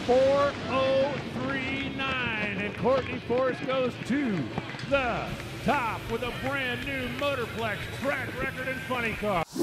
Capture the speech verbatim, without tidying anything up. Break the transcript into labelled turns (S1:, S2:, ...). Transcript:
S1: four oh three nine, and Courtney Force goes to the top with a brand new Motorplex track record and funny car.